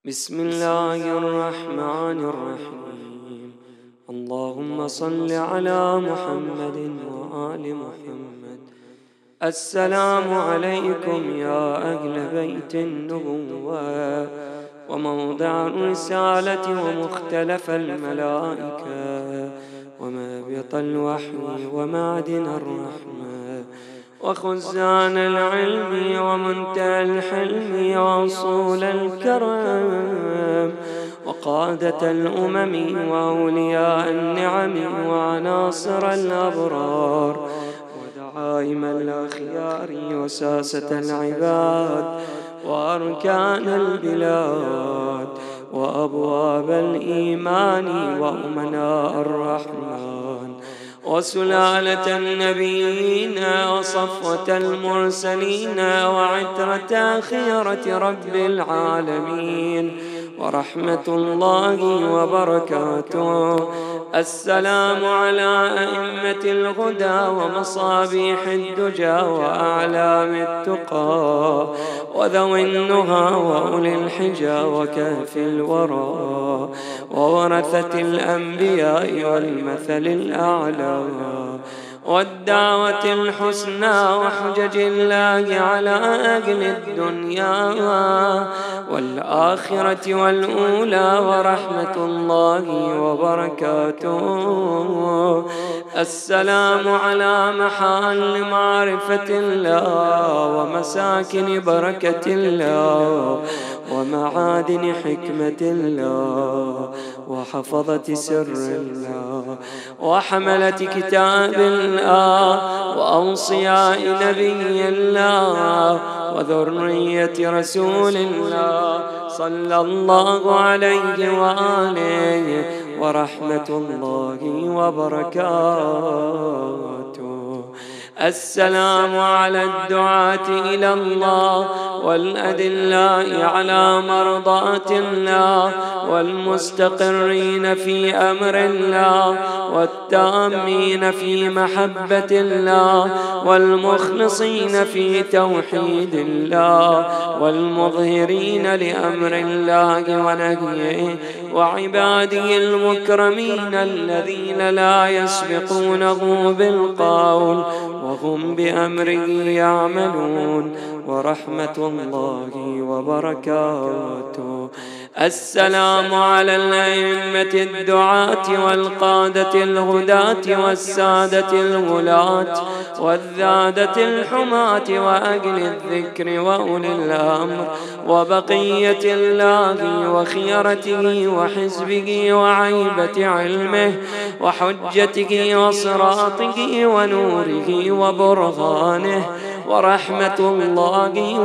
بسم الله الرحمن الرحيم. اللهم صل على محمد وآل محمد. السلام عليكم يا أهل بيت النبوة وموضع الرسالة ومختلف الملائكة ومهبط الوحي ومعدن الرحمة وخزان العلم ومنتهى الحلم وأصول الكرم وقادة الأمم وأولياء النعم وعناصر الأبرار ودعائم الأخيار وساسة العباد وأركان البلاد وأبواب الإيمان وأمناء الرحمن وسلالة النبيين وصفوة المرسلين وعترة خيرة رب العالمين ورحمة الله وبركاته. السلام على أئمة الهدى ومصابيح الدجى وأعلام التقى وذوي النهى وأولي الحجى وكهف الورى وورثة الأنبياء والمثل الأعلى والدعوة الحسنى وحجج الله على أهل الدنيا والآخرة والأولى ورحمة الله وبركاته. السلام على محال معرفة الله ومساكن بركة الله ومعادن حكمة الله وحفظة سر الله وحملة كتاب الله وأوصياء نبي الله وذرية رسول الله صلى الله عليه وآله ورحمة الله وبركاته. السلام على الدعاة إلى الله والأدلاء على مرضاة الله والمستقرين في أمر الله والتامين في محبة الله والمخلصين في توحيد الله والمظهرين لأمر الله ونهيه وعباده المكرمين الذين لا يسبقونه بالقول وهم بأمره يعملون ورحمة الله وبركاته. السلام على الأئمة الدعاة والقادة الهداة والسادة الولاة والذادة الحماة وأهل الذكر وأولي الأمر وبقية الله وخيرته وحزبه وعيبة علمه وحجته وصراطه ونوره وبرهانه ورحمة الله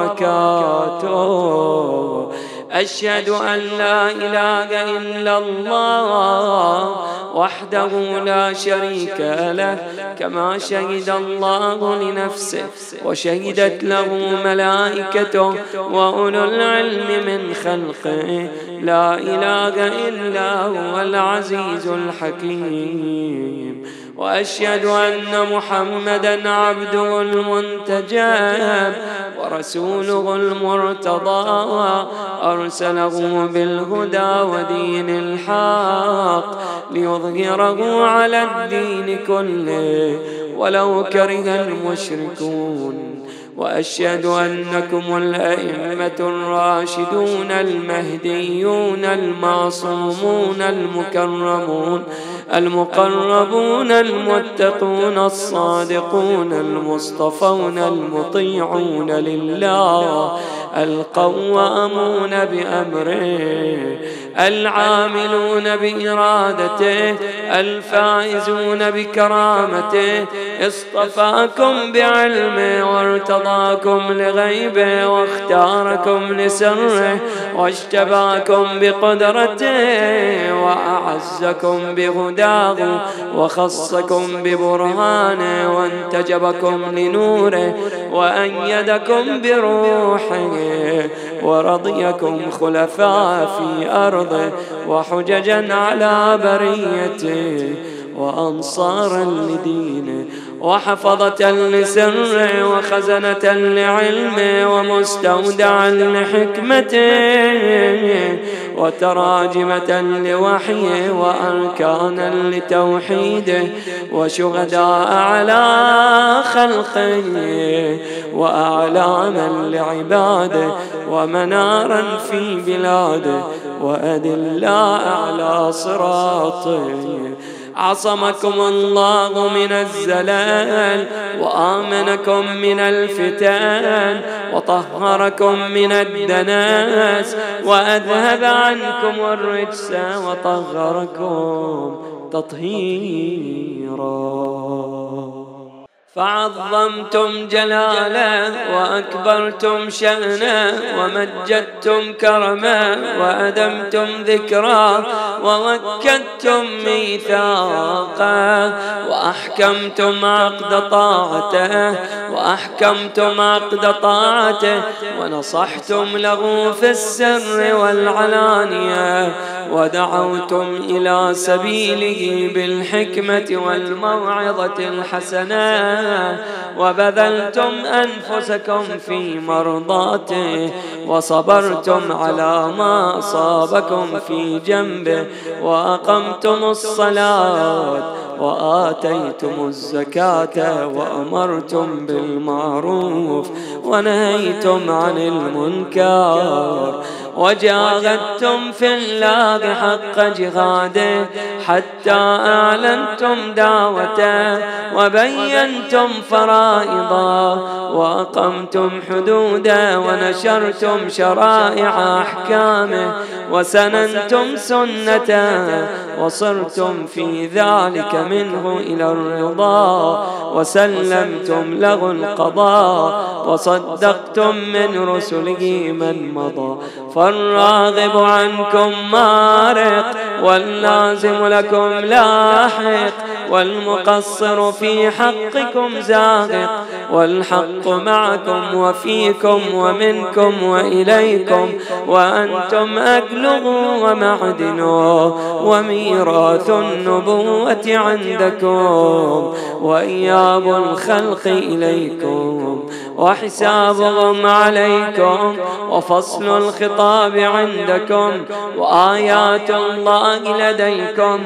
وبركاته. أشهد أن لا إله إلا الله وحده لا شريك له كما شهد الله لنفسه وشهدت له ملائكته وأولو العلم من خلقه لا إله إلا هو العزيز الحكيم. وأشهد أن محمدًا عبده المنتجب ورسوله المرتضى أرسله بالهدى ودين الحق ليظهره على الدين كله ولو كره المشركون. وأشهد أنكم الأئمة الراشدون المهديون المعصومون المكرمون المقربون المتقون الصادقون المصطفون المطيعون لله القوامون بأمره العاملون بإرادته الفائزون بكرامته. اصطفاكم بعلمه وارتضاكم لغيبه واختاركم لسره واجتباكم بقدرته وأعزكم بهداه وخصكم ببرهانه وانتجبكم لنوره وأيدكم بروحه ورضيكم خلفاء في أرضه وحججا على بريته وأنصارا لدينه وحفظة لسره وخزنة لعلمه ومستودعا لحكمته وتراجمة لوحيه وأركانا لتوحيده وشهداء على خلقه وأعلاما لعباده ومنارا في بلاده وأدلاء على صراطه. عصمكم الله من الزلال وآمنكم من الفتن وطهركم من الدناس وأذهب عنكم الرجس وطهركم تطهيرا. فعظمتم جلاله وأكبرتم شأنه ومجدتم كرمه وأدمتم ذكره ووكدتم ميثاقه وأحكمتم عقد طاعته ونصحتم له في السر والعلانية ودعوتم إلى سبيله بالحكمة والموعظة الحسنة وبذلتم أنفسكم في مرضاته وصبرتم على ما أصابكم في جنبه وأقمتم الصلاة وآتيتم الزكاة وأمرتم بالمعروف ونهيتم عن المنكر وجاهدتم في الله حق جهاده حتى أعلنتم دعوته وبينتم فرائضه وأقمتم حدوده ونشرتم شرائع أحكامه وسننتم سنته وصرتم في ذلك منه إلى الرضا وسلمتم له القضاء وصدقتم من رسله من مضى. فالراغب عنكم مارق واللازم لكم لاحق والمقصر في حقكم زاغق والحق معكم وفيكم ومنكم وإليكم وأنتم أكله ومعدنه وميراث النبوة عندكم وإياب الخلق إليكم وحسابهم عليكم وفصل الخطاب عندكم وآيات الله لديكم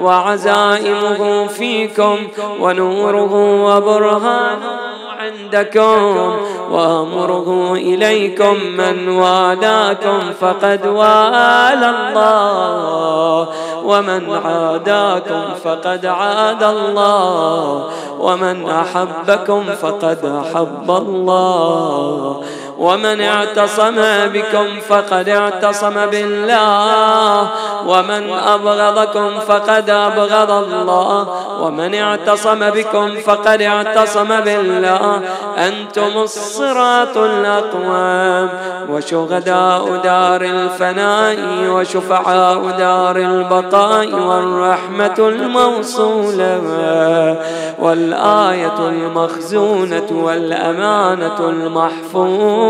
وعزائمه فيكم ونوره وبرهانه عندكم وأمره إليكم من والاكم فقد والى الله ومن عاداكم فقد عاد الله ومن أحبكم فقد أحب الله ومن اعتصم بكم فقد اعتصم بالله ومن أبغضكم فقد أبغض الله ومن اعتصم بكم فقد اعتصم بالله. أنتم الصراط الأقوام وشهداء دار الفناء وشفعاء دار البقاء والرحمة الموصولة والآية المخزونة والأمانة المحفوظة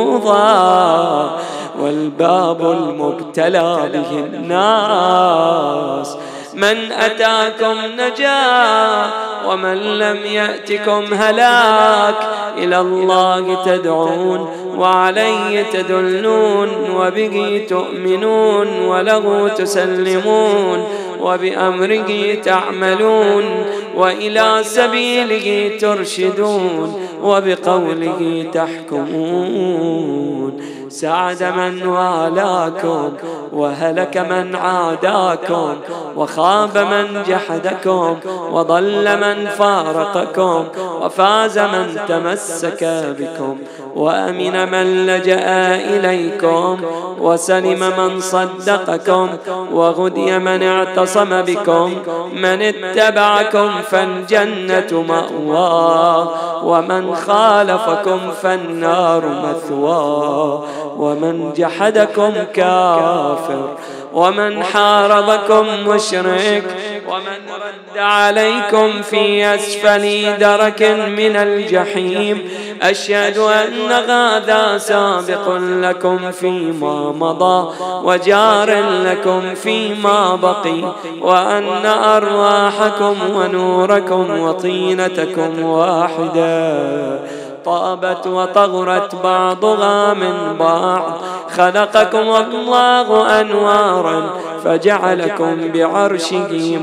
والباب المبتلى به الناس. من أتاكم نجا ومن لم يأتكم هلاك. إلى الله تدعون وعليه تدلون وبه تؤمنون وله تسلمون وبأمره تعملون وإلى سبيله ترشدون وبقوله تحكمون. سعد من والاكم وهلك من عاداكم وخاب من جحدكم وضل من فارقكم وفاز من تمسك بكم وأمن من لجأ إليكم وسلم من صدقكم وغدي من اعتصم بكم. من اتبعكم فالجنة مأواه ومن خالفكم فالنار مثواه ومن جحدكم كافر ومن حاربكم مشرك ومن رد عليكم في أسفل درك من الجحيم أشهد أن هذا سابق لكم فيما مضى وجار لكم فيما بقي، وأن أرواحكم ونوركم وطينتكم واحدة، طابت وطغرت بعضها من بعض. خلقكم الله أنوارا فجعلكم بعرشه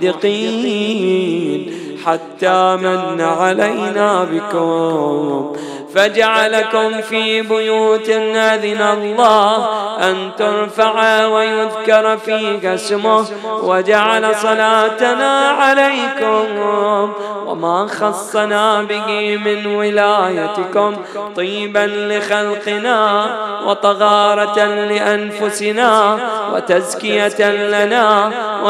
محدقين حتى من علينا بكم، فجعلكم في بيوت أذن الله أن ترفع ويذكر فيها اسمه، وجعل صلاتنا عليكم وما خصنا به من ولايتكم طيبا لخلقنا وطهارة لأنفسنا وتزكية لنا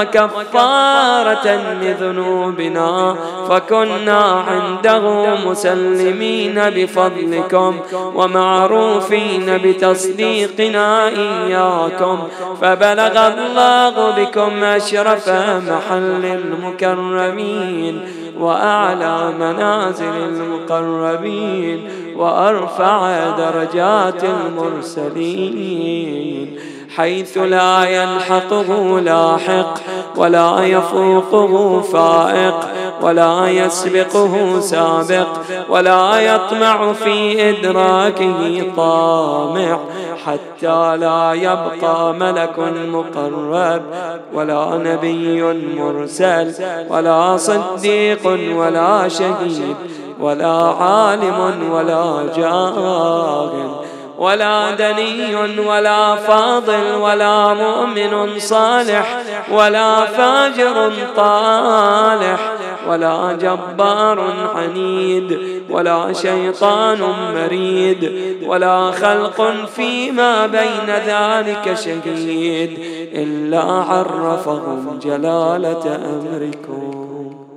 وكفارة لذنوبنا، فكنا عنده مسلمين بفضلكم ومعروفين بتصديقنا إياكم، فبلغ الله بكم أشرف محل المكرمين وأعلى منازل المقربين وأرفع درجات المرسلين، حيث لا يلحقه لاحق ولا يفوقه فائق ولا يسبقه سابق ولا يطمع في إدراكه طامع، حتى لا يبقى ملك مقرب ولا نبي مرسل ولا صديق ولا شهيد ولا عالم ولا جاهل ولا دني ولا فاضل ولا مؤمن صالح ولا فاجر طالح ولا جبار عنيد ولا شيطان مريد ولا خلق فيما بين ذلك شهيد، إلا عرفهم جلالة أمركم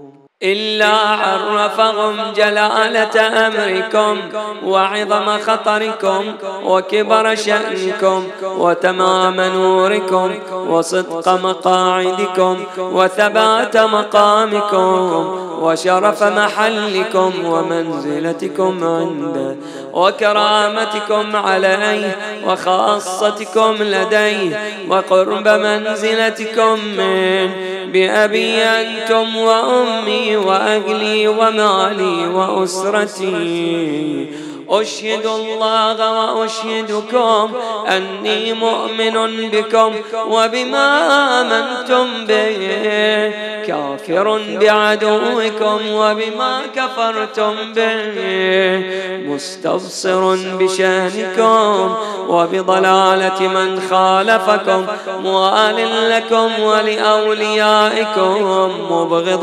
وعظم خطركم وكبر شأنكم وتمام نوركم وصدق مقاعدكم وثبات مقامكم وشرف محلكم ومنزلتكم عنده وكرامتكم عليه وخاصتكم لديه وقرب منزلتكم منه، بأبي أنتم وأمي وأهلي ومالي وأسرتي. أشهد الله وأشهدكم أني مؤمن بكم وبما آمنتم به، كافر بعدوكم وبما كفرتم به، مستبصر بشأنكم وبضلالة من خالفكم، موال لكم ولأوليائكم، مبغض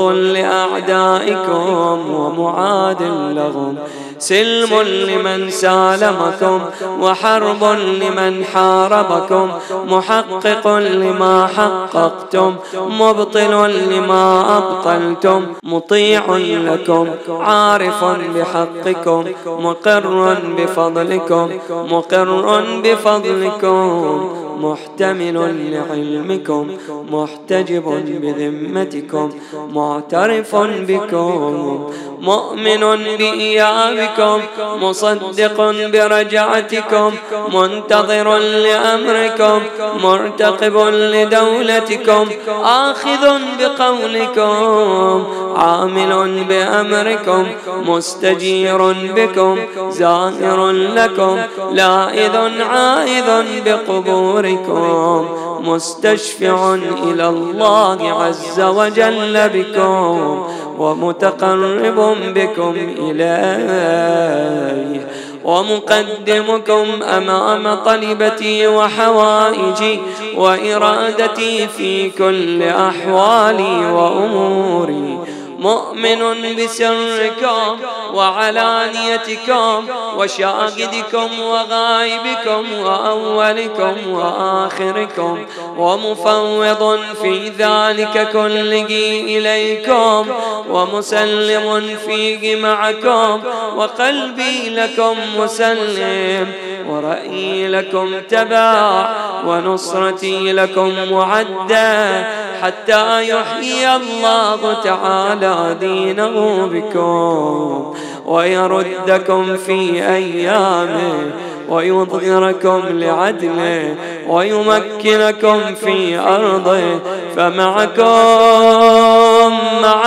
لأعدائكم ومعاد لهم، سلم لمن سالمكم وحرب لمن حاربكم، محقق لما حققتم، مبطل لما أبطلتم، مطيع لكم، عارف بحقكم، مقر بفضلكم، مقر بفضلكم، محتمل لعلمكم، محتجب بذمتكم، معترف بكم، مؤمن بإيابكم، مصدق برجعتكم، منتظر لأمركم، مرتقب لدولتكم، آخذ بقولكم، عامل بأمركم، مستجير بكم، زائر لكم، لائذ عائذ بقبوركم، مستشفع إلى الله عز وجل بكم، ومتقرب بكم إليه، ومقدمكم أمام طلبتي وحوائجي وإرادتي في كل أحوالي وأموري، مؤمن بسركم وعلانيتكم وشاهدكم وغائبكم وأولكم وآخركم، ومفوض في ذلك كله إليكم، ومسلم فيه معكم، وقلبي لكم مسلم، ورأيي لكم تبع، ونصرتي لكم معدة، حتى يحيي الله تعالى دينه بكم، ويردكم في أيامه ويظهركم لعدله ويمكنكم في أرضه فمعكم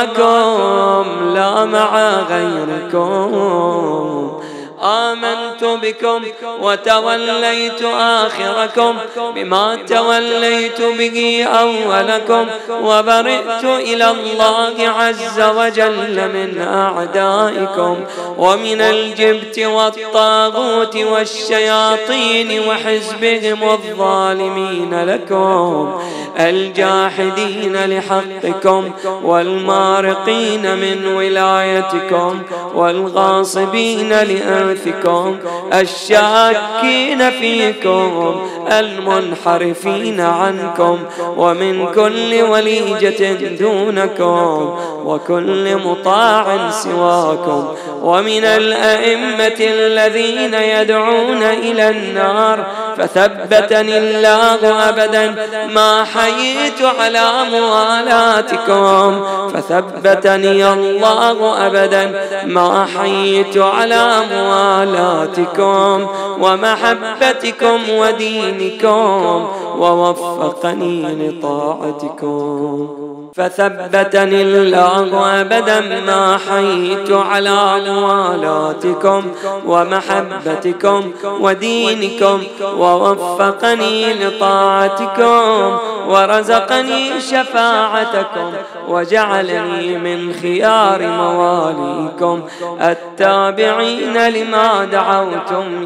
لا مع غيركم. آمنت بكم وتوليت آخركم بما توليت به أولكم وبرئت إلى الله عز وجل من أعدائكم ومن الجبت والطاغوت والشياطين وحزبهم الظالمين لكم الجاحدين لحقكم والمارقين من ولايتكم والغاصبين لأنفكم الشاكين فيكم المنحرفين عنكم ومن كل وليجة دونكم وكل مطاع سواكم ومن الأئمة الذين يدعون إلى النار فثبتني الله أبدا ما حييت على موالاتكم فثبتني الله أبدا ما حييت على موالاتكم ومحبتكم ودينكم ووفقني لطاعتكم فثبتني الله أبدا ما حييت على موالاتكم ومحبتكم ودينكم ووفقني لطاعتكم ورزقني شفاعتكم وجعلني من خيار مواليكم التابعين لما دعوتم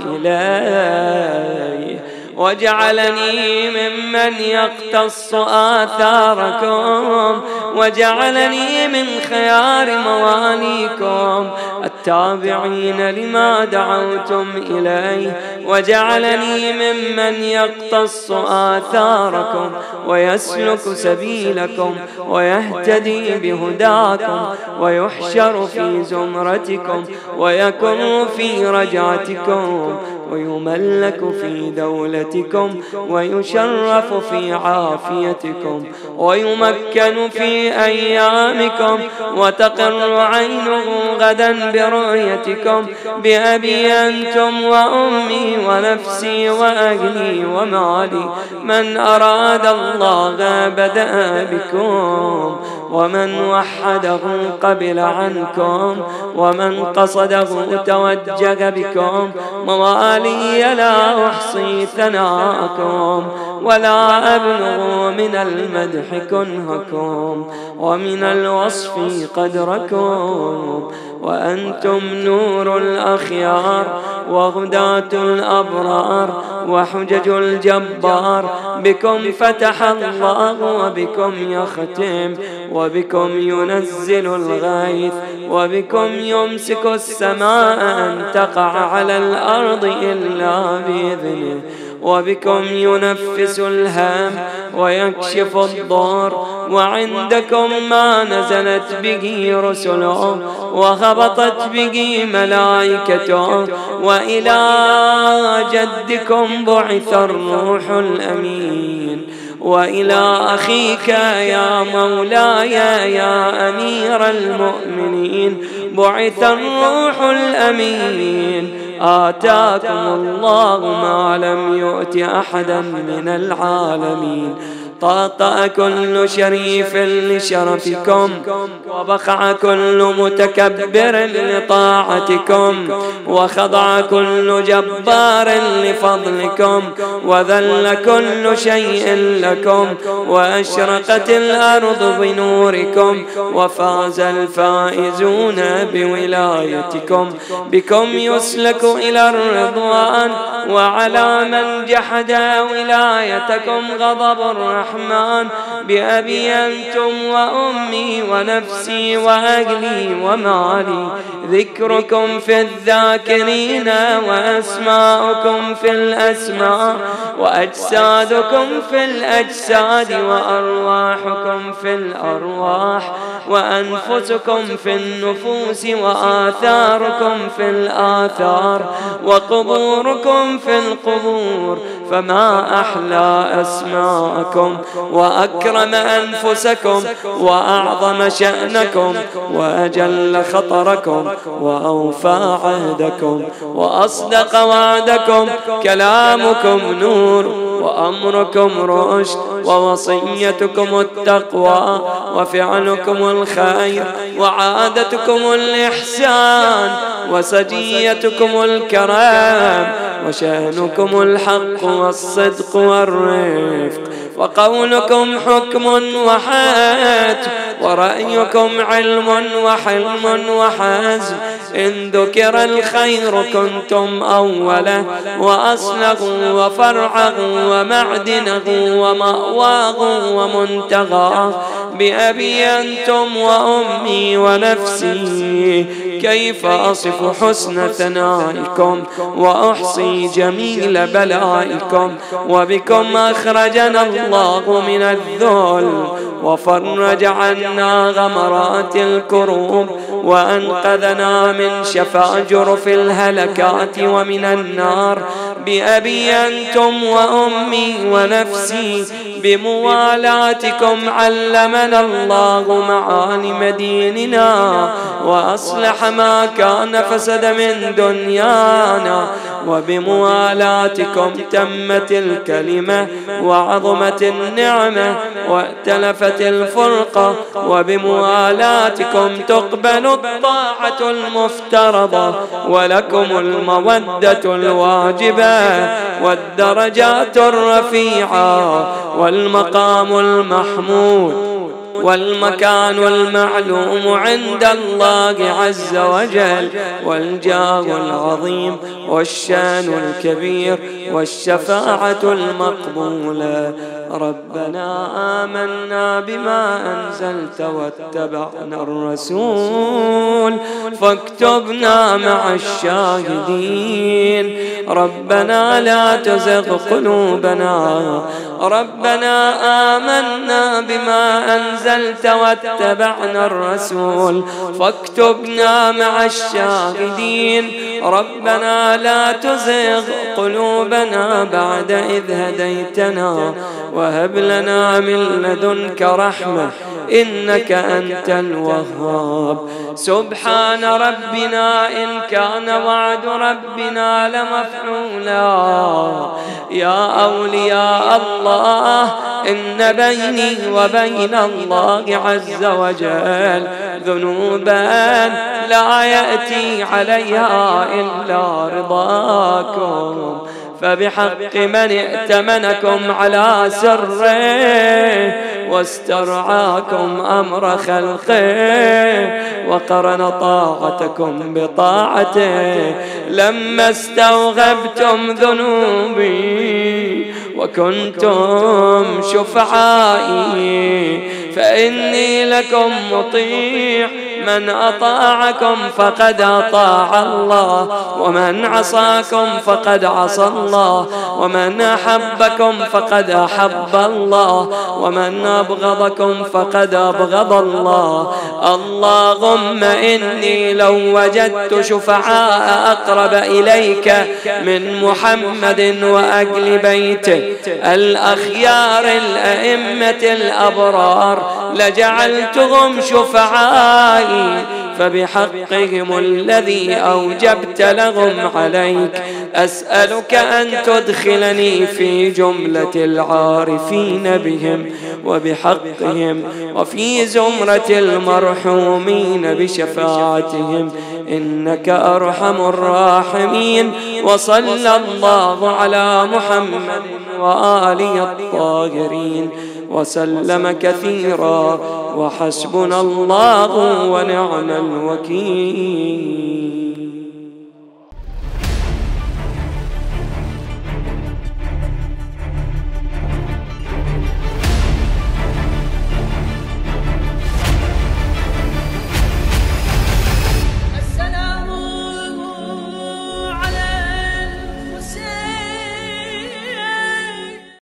إليه وجعلني ممن يقتص آثاركم وجعلني من خيار مواليكم التابعين لما دعوتم إليه وجعلني ممن يقتص آثاركم ويسلك سبيلكم ويهتدي بهداكم ويحشر في زمرتكم ويكون في رجعتكم ويملك في دولتكم ويشرف في عافيتكم ويمكن في أيامكم وتقر عينه غدا برؤيتكم بأبي أنتم وأمي ونفسي وأهلي ومالي من أراد الله بدأ بكم ومن وحده قبل عنكم ومن قصده توجه بكم موالي لا أحصي ثناءكم ولا أبلغ من المدح كنهكم ومن الوصف قدركم وأنتم نور الأخيار وهداة الأبرار وحجج الجبار بكم فتح الله وبكم يختم وبكم ينزل الغيث وبكم يمسك السماء أن تقع على الأرض إلا بإذنه وبكم ينفس الهام ويكشف الضار وعندكم ما نزلت به رسله وهبطت به ملائكته وإلى جدكم بعث الروح الأمين وإلى أخيك يا مولاي يا أمير المؤمنين بعث الروح الأمين آتاكم الله ما لم يؤت أحدا من العالمين طاطأ كل شريف لشرفكم وبخع كل متكبر لطاعتكم وخضع كل جبار لفضلكم وذل كل شيء لكم وأشرقت الأرض بنوركم وفاز الفائزون بولايتكم بكم يسلك إلى الرضوان وعلى من جحد ولايتكم غضب الرحمن بأبي أنتم وأمي ونفسي وأهلي ومالي ذكركم في الذاكرين وأسماؤكم في الأسماء وأجسادكم في الأجساد وأرواحكم في الأرواح وأنفسكم في النفوس وآثاركم في الآثار وقبوركم في القبور فما أحلى أسماءكم وأكرم وأكرم أنفسكم وأعظم شأنكم وأجل خطركم وأوفى عهدكم وأصدق وعدكم. كلامكم نور وأمركم رشد ووصيتكم التقوى وفعلكم الخير وعادتكم الإحسان وسجيتكم الكرام وشأنكم الحق والصدق والرفق وقولكم حكم وحاتم ورأيكم علم وحلم وحزم. إن ذكر الخير كنتم أوله وأصله وفرعه ومعدنه ومأواه ومنتغاه. بأبي أنتم وأمي ونفسي كيف أصف حسن ثنائكم وأحصي جميل بلائكم. وبكم أخرجنا الله من الذل وفرج عنا غمرات الكروب وأنقذنا من شفاجر في الهلكات ومن النار. بأبي أنتم وأمي ونفسي بموالاتكم علمنا الله معالم ديننا وأصلح ما كان فسد من دنيانا. وبموالاتكم تمت الكلمة وعظمت النعمة وائتلفت الفرقة. وبموالاتكم تقبل الطاعة المفترضة ولكم المودة الواجبة والدرجات الرفيعة والمقام المحمود والمكان المعلوم عند الله عز وجل والجاه العظيم والشان الكبير والشفاعة المقبولة. ربنا آمنا بما أنزلت واتبعنا الرسول فاكتبنا مع الشاهدين. ربنا لا تزغ قلوبنا. ربنا آمنا بما أنزلت واتبعنا الرسول فاكتبنا مع الشاهدين. ربنا لا تزغ قلوبنا بعد إذ هديتنا وهب لنا من لدنك رحمة إنك أنت الوهاب. سبحان ربنا إن كان وعد ربنا لمفعولا. يا أولياء الله إن بيني وبين الله عز وجل ذنوبا لا يأتي عليها إلا رضاكم. فبحق من ائتمنكم على سره واسترعاكم أمر خلقه وقرن طاعتكم بطاعته لما استوغبتم ذنوبي وكنتم شفعائي. فإني لكم مطيع من أطاعكم فقد أطاع الله ومن عصاكم فقد عصى الله ومن أحبكم فقد أحب الله ومن أبغضكم فقد أبغض الله. اللهم إني لو وجدت شفعاء أقرب إليك من محمد وأهل بيته الأخيار الأئمة الأبرار لجعلتهم شفعائي. فبحقهم الذي أوجبت لهم عليك أسألك أن تدخلني في جملة العارفين بهم وبحقهم وفي زمرة المرحومين بشفاعتهم إنك أرحم الراحمين. وصلى الله على محمد وآله الطاهرين وسلم كثيرا وحسبنا الله ونعم الوكيل.